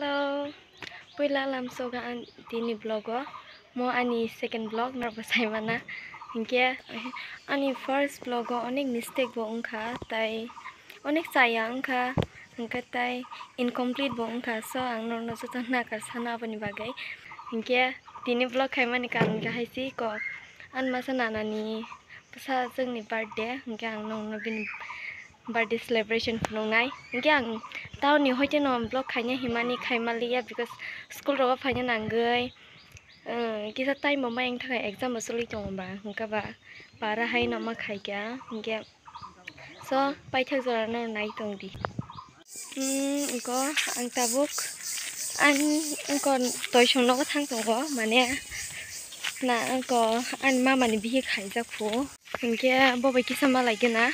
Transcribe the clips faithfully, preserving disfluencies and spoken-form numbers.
Hello, Pula lam soga an tini vlogo. Mo ani second vlog mar basai mana. Hingke ani first vlogo onek mistake bo ungka tai onek saya ungka hingke tai incomplete bo ungka so ang nor no sotan na kar sana bani bagai. Hingke tini vlog kai mani kan ga haisi ko an masa nana ni pasa jengni birthday hingke ang nor no bin birthday celebration phunongnai hingke ang tauni hoite no vlog khaina himani khaimaliya because school ro phaina nangai kisa time ma yang thakai exam asuli tongba hingka ba para hai no ma khaika hingke so paithak jora no nai tongdi um ko ang tabuk an ko toy songno ko thang tongo mane na ko an ma mani bihi khaija khu hingke bo bai kisa ma laigena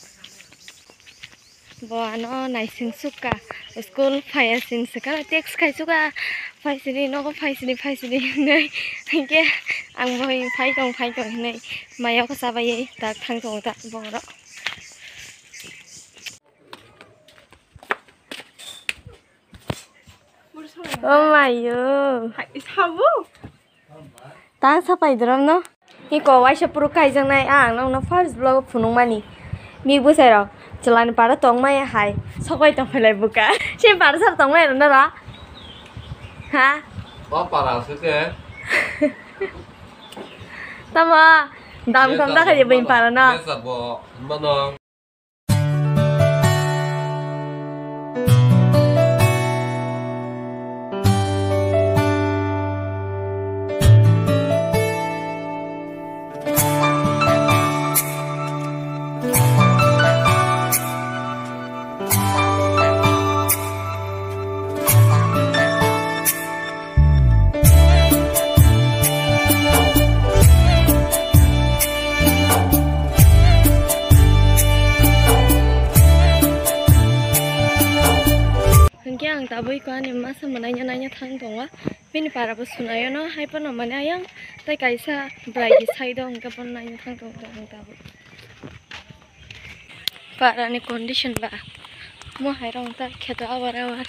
bo ano naising suka school phaya sin saka text khai suka phai sini no ko phai sini phai sini nei hingke ang boi phai tong phai tong nei mayo ko sabai tak thang tong ta boro oh my god habu ta sapai dram no ni ko wai sapuru kai jang nai ang no first vlog phunung mani mi busai ro Jalan pada tong mai hai, sokai tong pelai buka. Siapa pada sar tong mai renda ra? Hah? Apa para suke? Tama, dam kam dah kerja bain para na. Biasa bo, mana? Ang taboy ko ani masa mananya nanya thang tonga bini para bo sunayo no hai pa no mane ayang tai kaisa brai gi sai dong ka pon nanya thang tong ang taboy para ni condition ba mo hai rong ta kheto awar awar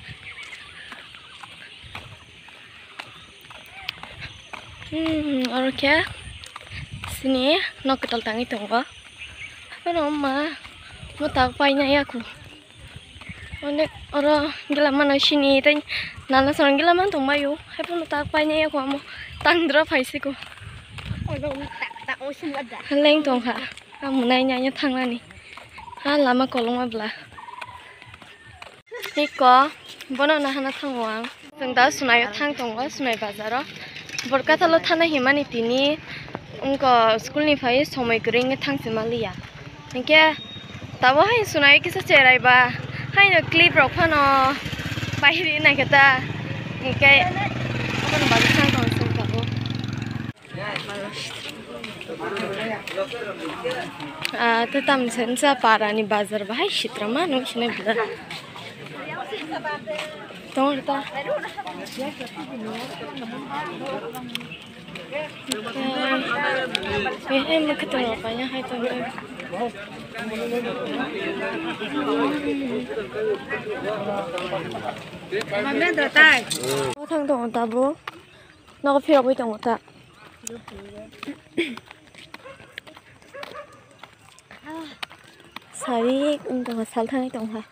hmm aro kya sini no ketal tangi tonga pa no ma mo ta pai nya ya ku Onek orang gila mana sini tanya nana seorang gila mana tuh mayu, apa mau tak payah ya aku mau tandra paisi ku. Orang tak tak usin ada. Leng tuh ha, kamu nanya tang lani. Ah lama kolong abla. Iko, bono nah hana tang uang. Tengah sunai tang tunggu sunai bazar. Berkata lo tanah himani tini, ungko sekolah ni faiz somai kering tang semalia. Engke, tahu hai sunai kisah cerai ba. Hai no clip rok pano bahiri na kita ingkai apa no bagus sang kau sang kau ah tetam sensa para ni bazar bahai shitrama no sini bila tong ta eh eh mak ketemu apanya hai tong Mami ada tak? Aku tang tong tabu, nak kau aku tong tak. Sari untuk asal tang tong ha.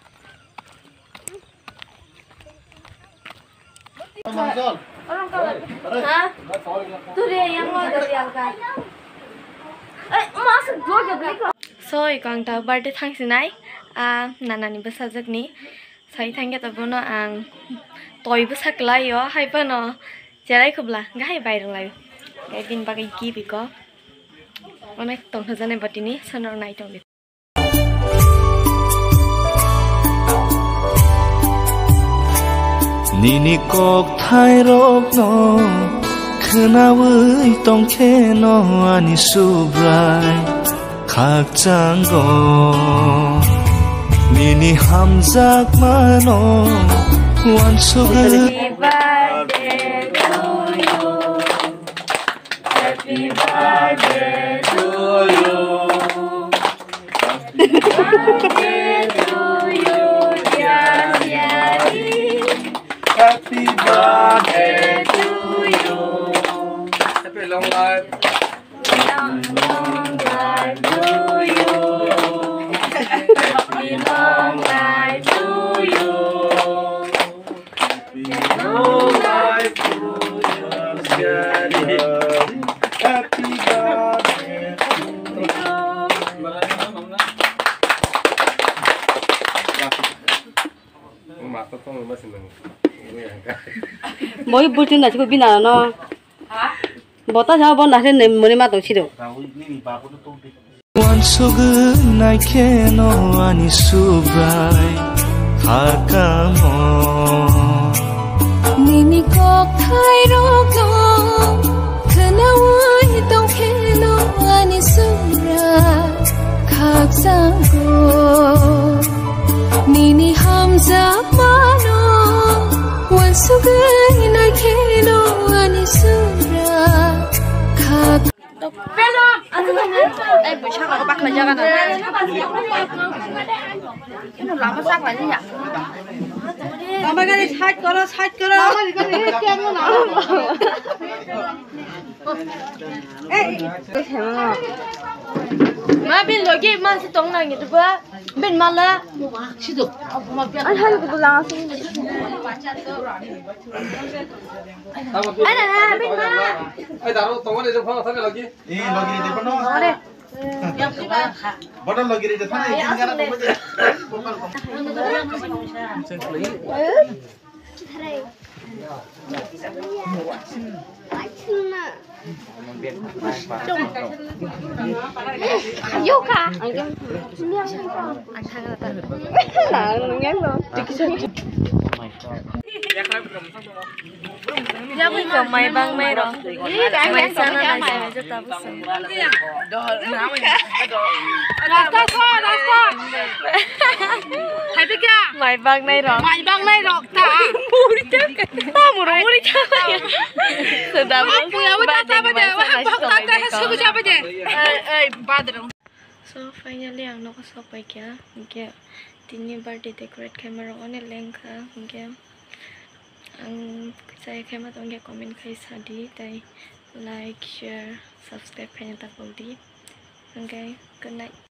Orang kau, ha? Tu dia yang mau dari angkat. Eh, masuk dua jadi. So ikang ta birthday thang sinai a nana ni besajak ni sai thangge ta bono ang toy besak lai yo hai pa no jerai khubla gai bai rong lai gai din bagai ki biko onek tong hajane batini sonor nai tong Nini kok thai rok no khnawi tong khe no ani subrai khak changgo nini hamjak mano wan sugar Happy birthday to you Happy birthday to you Happy birthday to you dear Happy birthday to you. Happy long life. Long, long life to you. Happy long life to you. Long life to you, Daddy. Happy birthday to you. Mỗi buổi trưa này chỉ có bên nào nó, bỏ ta sao bọn nào thế này mới mà tổ chức được. 원속은 나이케 너 아니 수브라이 가까모 니니 꼭 타이로고 그나와이 동케 너 아니 수라 각상고 니니 함자 마노 원속은 나이케 너 아니 수라 각 Đây buổi sáng là có bắt là ra này. Cái nó làm nó sắc lại như vậy. Làm cái này sát cơ nó sát cơ nó. Cái này cái nó nào. Mà bên lối kia mà sẽ tông này gitu ba. Bên mà là. 시도. Anh hay cái là xin. Anh này bên mà. Ai 다로 동안에 좀 하나 사면 여기. 이 러기리 대포노 버터 러기리 대포노 인간아 보면 Yoga. Anh thằng là ta. Là ngán luôn. Ya bây giờ mày băng mày rồi. Mày sao nó lại mày cho tao bớt sừng. Rasta kho, rasta. Hay biết chưa? Mày băng này rồi. Mày băng này rồi ta. Muri chắc. Tao muốn muri chắc. Sudah Apa ya? Apa tak apa deh? Apa tak tak hasil kerja apa deh? Eh, eh, badrung. So finally ang nakasapay kya. Kya tini birthday decorate kay marong one lengka. Kya ang saya kay matong kya comment kay sadi tay like, share, subscribe kay tapol di. Okay, good night.